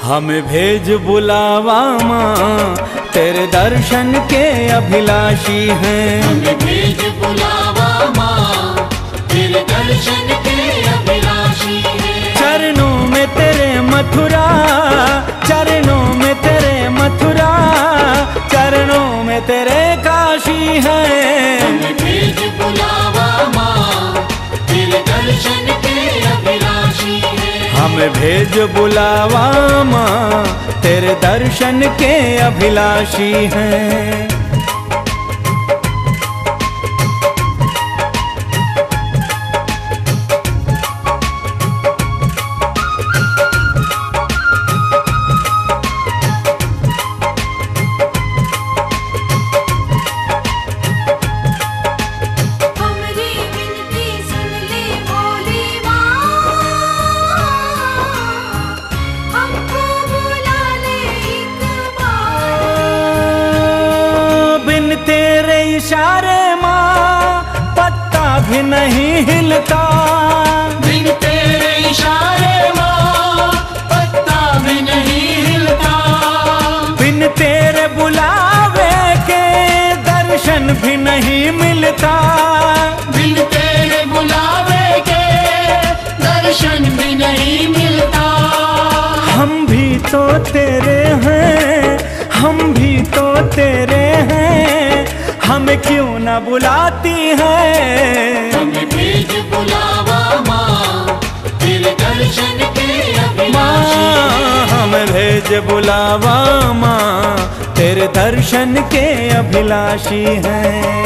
हमें भेज बुलावा माँ, तेरे दर्शन के अभिलाषी हैं। हमें भेज बुलावा माँ, तेरे दर्शन के अभिलाषी हैं। चरणों में तेरे मथुरा, चरणों में तेरे मथुरा, चरणों में तेरे काशी है। हमें भेज बुलावा माँ, तेरे दर्शन के अभिलाषी हैं। हमें भेज बुलावा माँ, तेरे दर्शन के अभिलाषी हैं। तेरे इशारे माँ पत्ता भी नहीं हिलता, बिन तेरे इशारे माँ पत्ता भी नहीं हिलता। बिन तेरे बुलावे के दर्शन भी नहीं मिलता, बिन तेरे बुलावे के दर्शन भी नहीं मिलता। हम भी तो तेरे हैं, हम भी तो तेरे हैं, हमें क्यों न बुलाती है। हमें भेज बुलावा माँ, तेरे दर्शन के अभिलाषी हैं। हमें भेज बुलावा माँ, तेरे दर्शन के अभिलाषी हैं।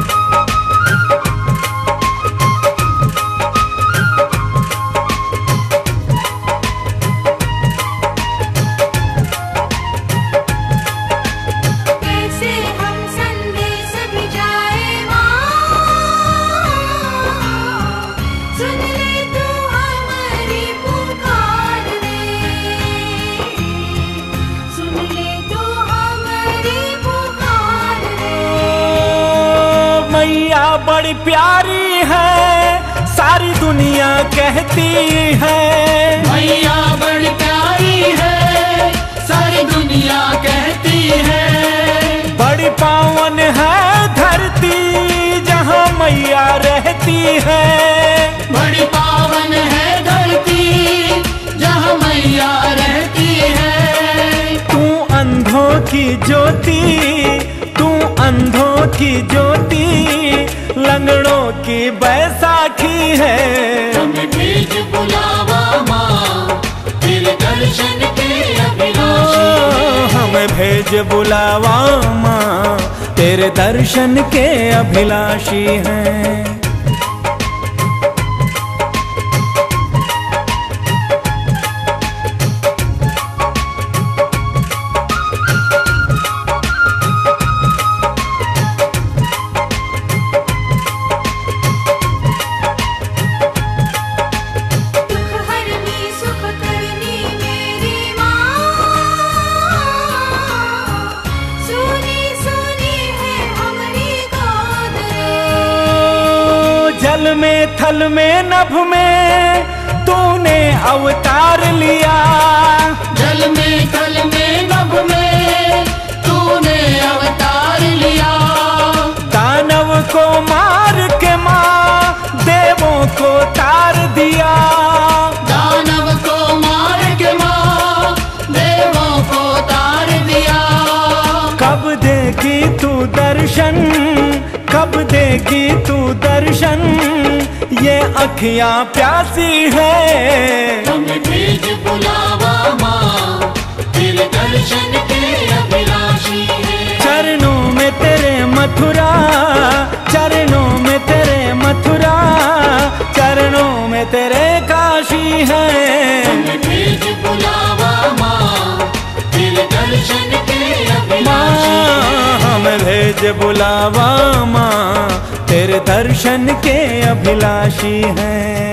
मैया बड़ी प्यारी है, सारी दुनिया कहती है। मैया बड़ी प्यारी है, सारी दुनिया कहती है। बड़ी पावन है धरती, जहाँ मैया रहती है। बड़ी पावन है धरती, जहाँ मैया रहती है। तू अंधों की ज्योति, तू अंधों की ज्योति, लंगड़ों की बैसाखी है। हमें भेज बुलावा माँ, तेरे दर्शन के अभिलाषी हैं। हमें भेज बुलावा माँ, तेरे दर्शन के अभिलाषी हैं। जल में थल में नभ में तूने अवतार लिया। जल में थल में नभ में तूने अवतार लिया। दानव को मार के माँ देवों को तार दिया। दानव को मार के माँ देवों को तार दिया। कब देगी तू दर्शन, कब देगी तू दर्शन, ये अखियाँ प्यासी है। हमें भेज बुलावा माँ, तेरे दर्शन के अभिलाषी हैं। चरणों में तेरे मथुरा, चरणों में तेरे मथुरा, चरणों में तेरे काशी है। हमें भेज बुलावा माँ, तेरे दर्शन के अभिलाषी हैं। हमें भेज बुलावा माँ, तेरे दर्शन के अभिलाषी हैं।